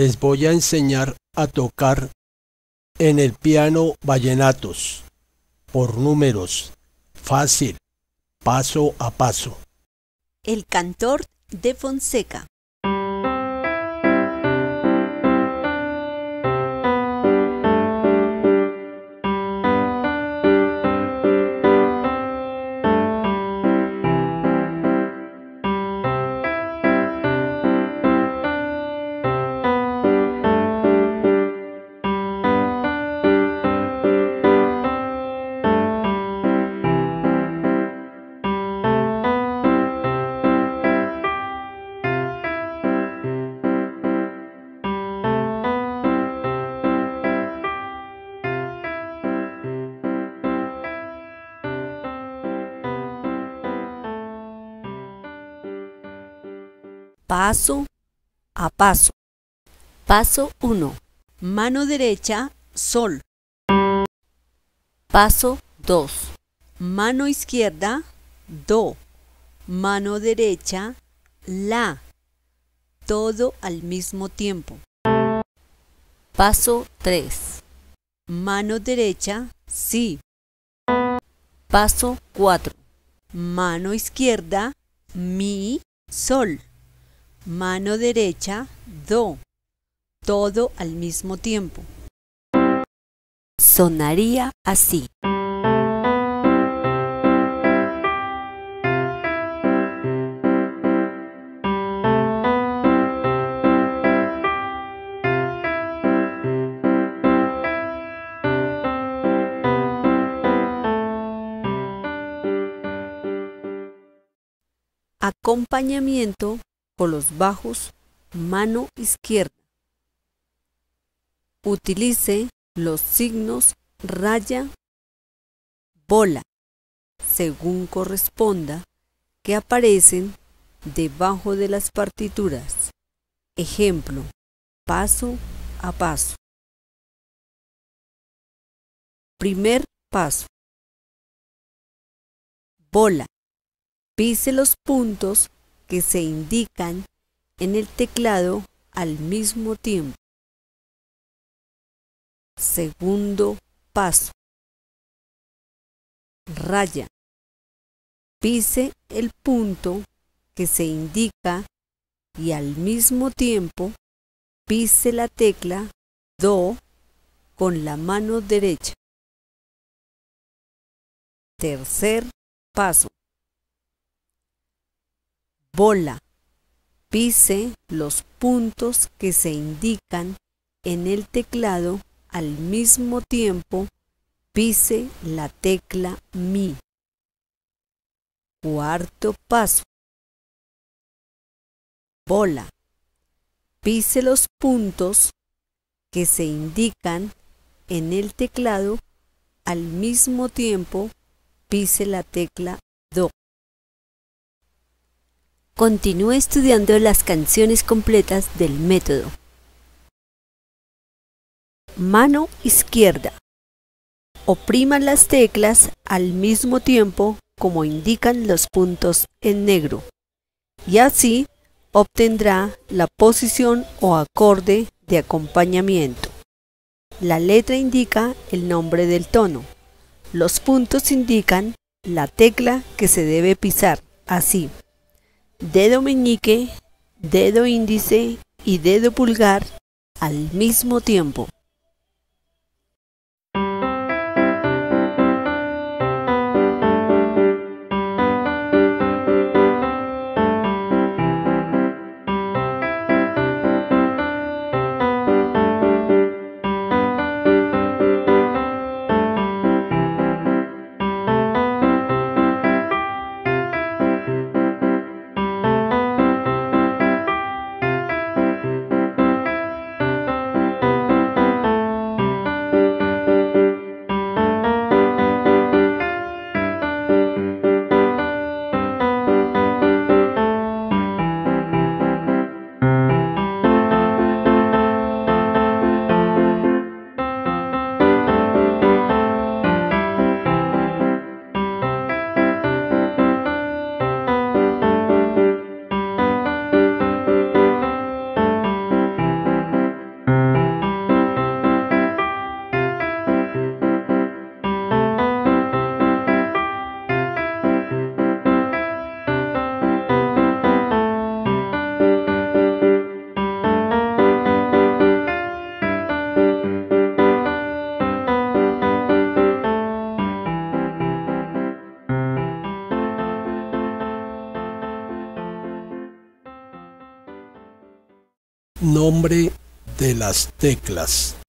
Les voy a enseñar a tocar en el piano vallenatos, por números, fácil, paso a paso. El cantor de Fonseca. Paso a paso. Paso 1. Mano derecha, sol. Paso 2. Mano izquierda, do. Mano derecha, la. Todo al mismo tiempo. Paso 3. Mano derecha, si. Paso 4. Mano izquierda, mi, sol. Mano derecha, do. Todo al mismo tiempo. Sonaría así. Acompañamiento por los bajos, mano izquierda. Utilice los signos raya, bola, según corresponda, que aparecen debajo de las partituras. Ejemplo, paso a paso. Primer paso. Bola. Pise los puntos que se indican en el teclado al mismo tiempo. Segundo paso. Raya. Pise el punto que se indica y al mismo tiempo pise la tecla do con la mano derecha. Tercer paso. Bola. Pise los puntos que se indican en el teclado al mismo tiempo pise la tecla mi. Cuarto paso. Bola. Pise los puntos que se indican en el teclado al mismo tiempo pise la tecla do. Continúe estudiando las canciones completas del método. Mano izquierda. Oprima las teclas al mismo tiempo como indican los puntos en negro, y así obtendrá la posición o acorde de acompañamiento. La letra indica el nombre del tono. Los puntos indican la tecla que se debe pisar, así: dedo meñique, dedo índice y dedo pulgar al mismo tiempo. Nombre de las teclas.